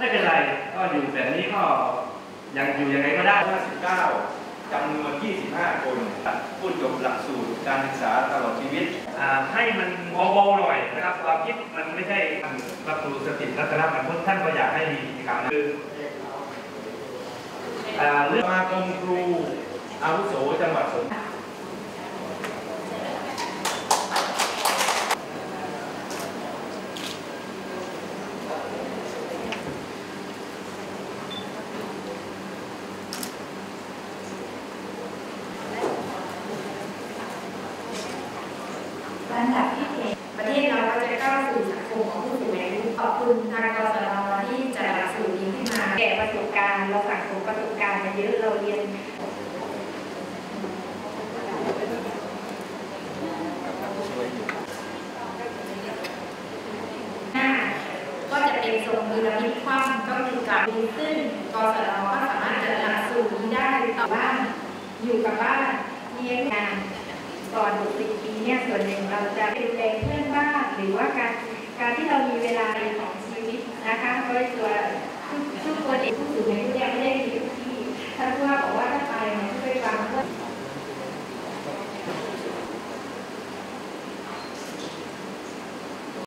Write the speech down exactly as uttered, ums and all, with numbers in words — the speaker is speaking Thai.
ไม่เป็นไรก็อยู่แบบนี้ก็ยังอยู่ยังไงก็ได้ห้าสิบเก้าจำนวนยี่สิบห้าคนผู้จบหลักสูตรการศึกษาตลอดชีวิตให้มันเบาๆหน่อยนะครับความคิดมันไม่ใช่พระครูสถิตรัตนบรรพตท่านก็อยากให้มีกิจกรรมคือเรื่องสมาคมครูอาวุโสจังหวัดสงขลาลำดับที่เจ็ดประเทศเราก็จะก้าวสู่สังคมของผู้สูงอายุขอบคุณทางกสทที่จัดหลักสูตรนี้ขึ้นมาแก่ประสบการณ์เราสั่งสมประสบการณ์มาเยอะเราเรียนหน้าก็จะเป็นทรงพีระมิดคว่ำก็คือกลับดีขึ้นกสทก็สามารถจัดหลักสูตรนี้ได้ต่อบ้านอยู่กับบ้านเลี้ยงงานก่อนหกสิบปีเนี่ยส่วนหนึ่งเราจะดูแลเพื่อนบ้านหรือว่าการการที่เรามีเวลาในของชีวิตนะคะโดยตัวทุกคนเองผู้สูงอายุเนี่ยไม่ได้มีทุกที่ท่านผู้ว่าบอกว่า